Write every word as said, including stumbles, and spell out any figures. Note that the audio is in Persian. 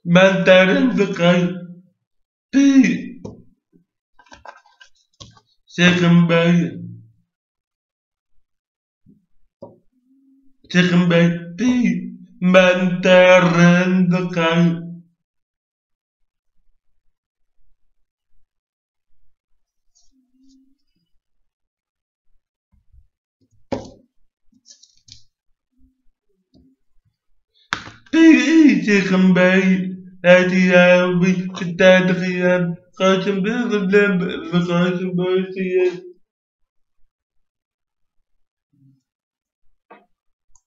Mandarin Vikai P. Second Bay Second Bay P. Mandarin Vikai P. Second Bay هاتي بي شتات غياب قاسم بالغلب قاسم بوسيا